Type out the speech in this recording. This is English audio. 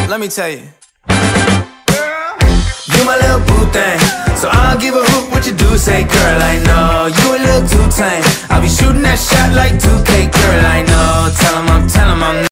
let me tell you. You my little boo thing, so I don't give a hoot what you do say. Girl, I know you a little too tame. I'll be shooting that shot like 2K. Girl, I know, tell 'em I'm